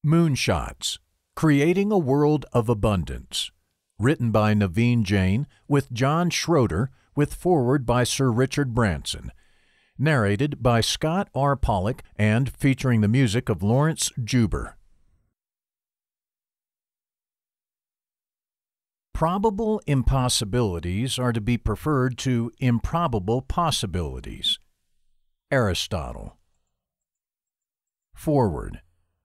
Moonshots, Creating a World of Abundance. Written by Naveen Jain, with John Schroeter, with foreword by Sir Richard Branson. Narrated by Scott R. Pollak and featuring the music of Lawrence Juber. Probable impossibilities are to be preferred to improbable possibilities. Aristotle. Foreword.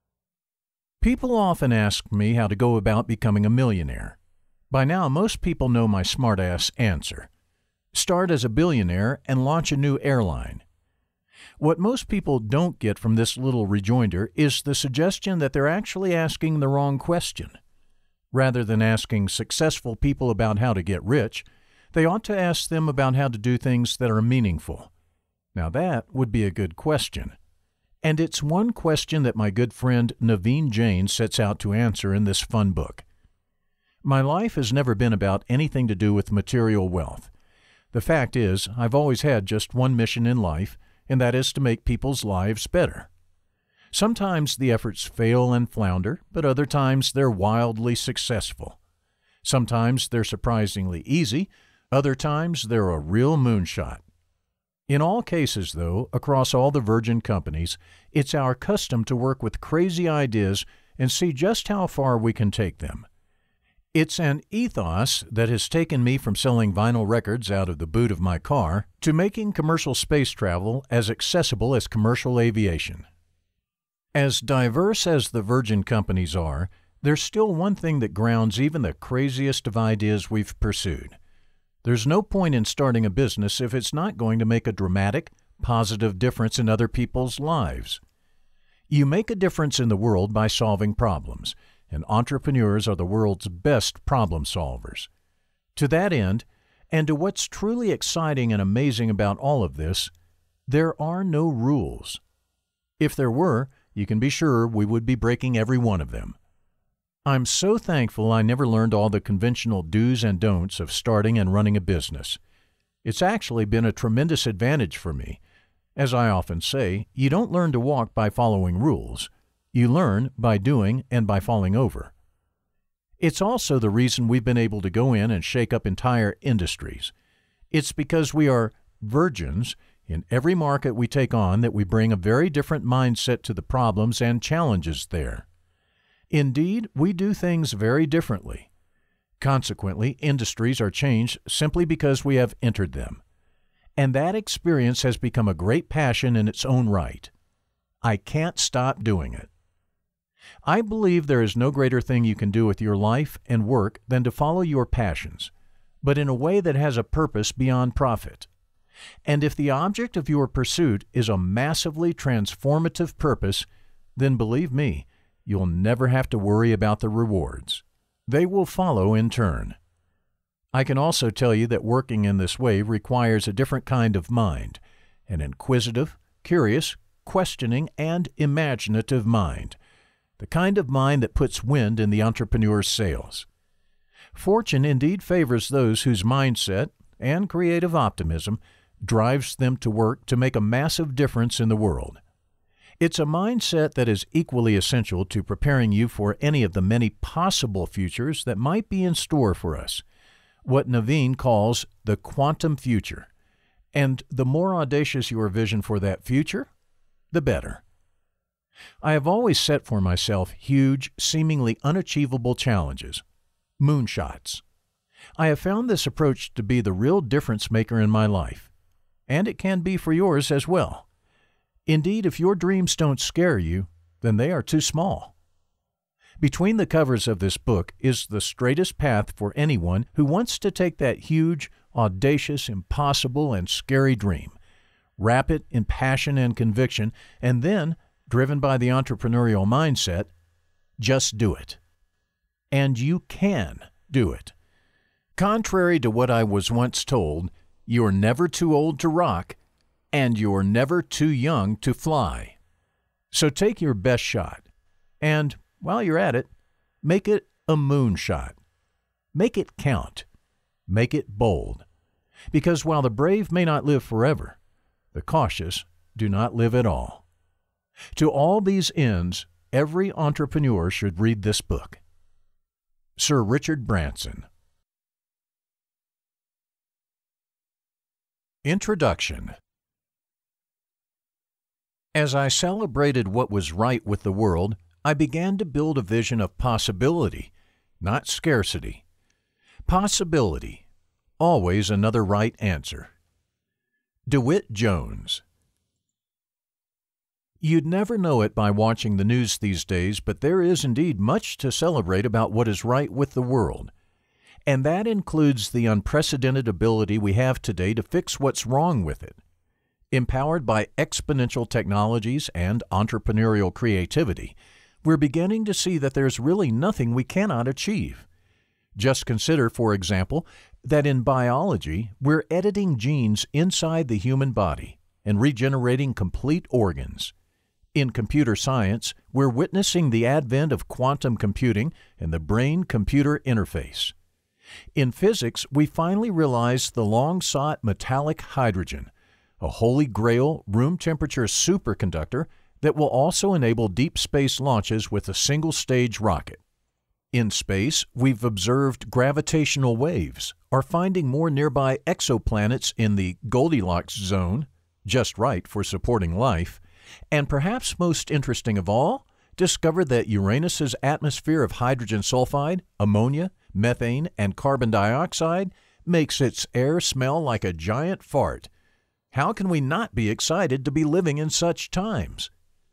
People often ask me how to go about becoming a millionaire. By now, most people know my smart-ass answer. Start as a billionaire and launch a new airline. What most people don't get from this little rejoinder is the suggestion that they're actually asking the wrong question. Rather than asking successful people about how to get rich, they ought to ask them about how to do things that are meaningful. Now that would be a good question. And it's one question that my good friend Naveen Jain sets out to answer in this fun book. My life has never been about anything to do with material wealth. The fact is, I've always had just one mission in life, and that is to make people's lives better. Sometimes the efforts fail and flounder, but other times they're wildly successful. Sometimes they're surprisingly easy, other times they're a real moonshot. In all cases, though, across all the Virgin companies, it's our custom to work with crazy ideas and see just how far we can take them. It's an ethos that has taken me from selling vinyl records out of the boot of my car to making commercial space travel as accessible as commercial aviation. As diverse as the Virgin companies are, there's still one thing that grounds even the craziest of ideas we've pursued. There's no point in starting a business if it's not going to make a dramatic, positive difference in other people's lives. You make a difference in the world by solving problems, and entrepreneurs are the world's best problem solvers. To that end, and to what's truly exciting and amazing about all of this, there are no rules. If there were, you can be sure we would be breaking every one of them. I'm so thankful I never learned all the conventional do's and don'ts of starting and running a business. It's actually been a tremendous advantage for me. As I often say, you don't learn to walk by following rules. You learn by doing and by falling over. It's also the reason we've been able to go in and shake up entire industries. It's because we are virgins in every market we take on that we bring a very different mindset to the problems and challenges there. Indeed, we do things very differently. Consequently, industries are changed simply because we have entered them. And that experience has become a great passion in its own right. I can't stop doing it. I believe there is no greater thing you can do with your life and work than to follow your passions, but in a way that has a purpose beyond profit. And if the object of your pursuit is a massively transformative purpose, then believe me, you'll never have to worry about the rewards. They will follow in turn. I can also tell you that working in this way requires a different kind of mind, an inquisitive, curious, questioning, and imaginative mind, the kind of mind that puts wind in the entrepreneur's sails. Fortune indeed favors those whose mindset and creative optimism drives them to work to make a massive difference in the world. It's a mindset that is equally essential to preparing you for any of the many possible futures that might be in store for us, what Naveen calls the quantum future. And the more audacious your vision for that future, the better. I have always set for myself huge, seemingly unachievable challenges, moonshots. I have found this approach to be the real difference maker in my life, and it can be for yours as well. Indeed, if your dreams don't scare you, then they are too small. Between the covers of this book is the straightest path for anyone who wants to take that huge, audacious, impossible, and scary dream, wrap it in passion and conviction, and then, driven by the entrepreneurial mindset, just do it. And you can do it. Contrary to what I was once told, you're never too old to rock, and you're never too young to fly. So take your best shot, and while you're at it, make it a moonshot. Make it count. Make it bold. Because while the brave may not live forever, the cautious do not live at all. To all these ends, every entrepreneur should read this book. Sir Richard Branson. Introduction. As I celebrated what was right with the world, I began to build a vision of possibility, not scarcity. Possibility. Always another right answer. DeWitt Jones. You'd never know it by watching the news these days, but there is indeed much to celebrate about what is right with the world. And that includes the unprecedented ability we have today to fix what's wrong with it. Empowered by exponential technologies and entrepreneurial creativity, we're beginning to see that there's really nothing we cannot achieve. Just consider, for example, that in biology, we're editing genes inside the human body and regenerating complete organs. In computer science, we're witnessing the advent of quantum computing and the brain-computer interface. In physics, we finally realized the long-sought metallic hydrogen, a holy grail room-temperature superconductor that will also enable deep space launches with a single-stage rocket. In space, we've observed gravitational waves, are finding more nearby exoplanets in the Goldilocks zone, just right for supporting life, and perhaps most interesting of all, discovered that Uranus's atmosphere of hydrogen sulfide, ammonia, methane, and carbon dioxide makes its air smell like a giant fart. How can we not be excited to be living in such times?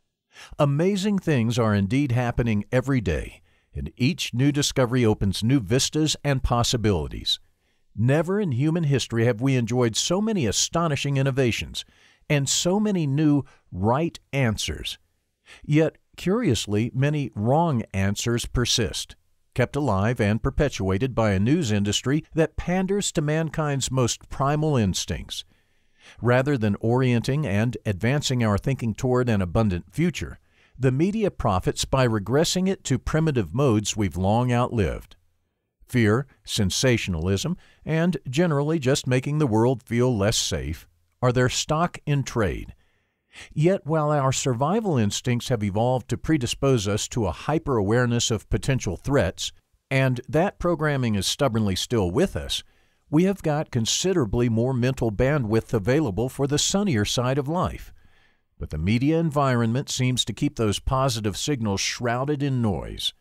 Amazing things are indeed happening every day, and each new discovery opens new vistas and possibilities. Never in human history have we enjoyed so many astonishing innovations and so many new right answers. Yet, curiously, many wrong answers persist, kept alive and perpetuated by a news industry that panders to mankind's most primal instincts. Rather than orienting and advancing our thinking toward an abundant future, the media profits by regressing it to primitive modes we've long outlived. Fear, sensationalism, and generally just making the world feel less safe are their stock in trade. Yet while our survival instincts have evolved to predispose us to a hyper-awareness of potential threats, and that programming is stubbornly still with us, we have got considerably more mental bandwidth available for the sunnier side of life. But the media environment seems to keep those positive signals shrouded in noise.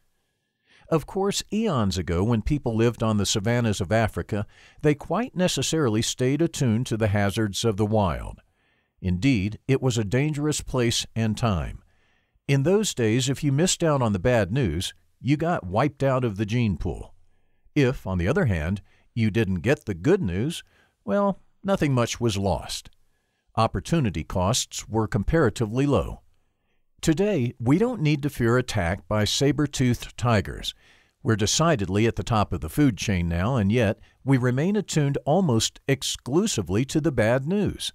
Of course, eons ago, when people lived on the savannas of Africa, they quite necessarily stayed attuned to the hazards of the wild. Indeed, it was a dangerous place and time. In those days, if you missed out on the bad news, you got wiped out of the gene pool. If, on the other hand, you didn't get the good news, well, nothing much was lost. Opportunity costs were comparatively low. Today, we don't need to fear attack by saber-toothed tigers. We're decidedly at the top of the food chain now, and yet we remain attuned almost exclusively to the bad news.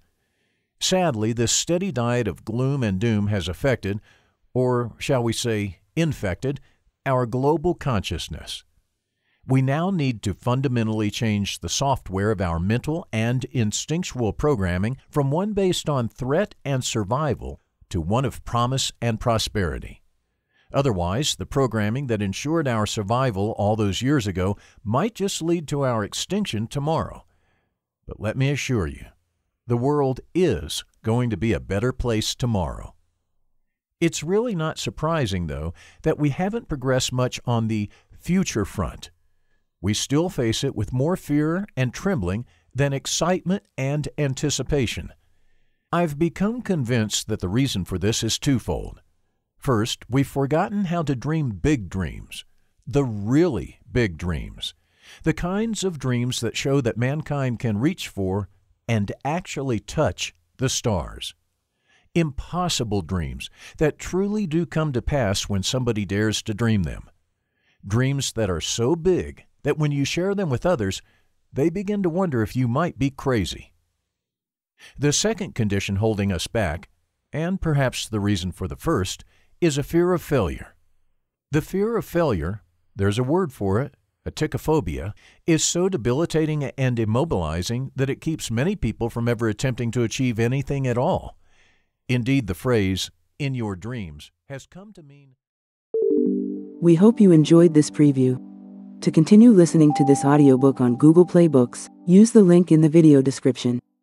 Sadly, this steady diet of gloom and doom has affected, or shall we say, infected, our global consciousness. We now need to fundamentally change the software of our mental and instinctual programming from one based on threat and survival to one of promise and prosperity. Otherwise, the programming that ensured our survival all those years ago might just lead to our extinction tomorrow. But let me assure you, the world is going to be a better place tomorrow. It's really not surprising, though, that we haven't progressed much on the future front. We still face it with more fear and trembling than excitement and anticipation. I've become convinced that the reason for this is twofold. First, we've forgotten how to dream big dreams, the really big dreams, the kinds of dreams that show that mankind can reach for and actually touch the stars. Impossible dreams that truly do come to pass when somebody dares to dream them. Dreams that are so big that when you share them with others, they begin to wonder if you might be crazy. The second condition holding us back, and perhaps the reason for the first, is a fear of failure. The fear of failure, there's a word for it, atychophobia, is so debilitating and immobilizing that it keeps many people from ever attempting to achieve anything at all. Indeed, the phrase, "in your dreams," has come to mean We hope you enjoyed this preview. To continue listening to this audiobook on Google Play Books, use the link in the video description.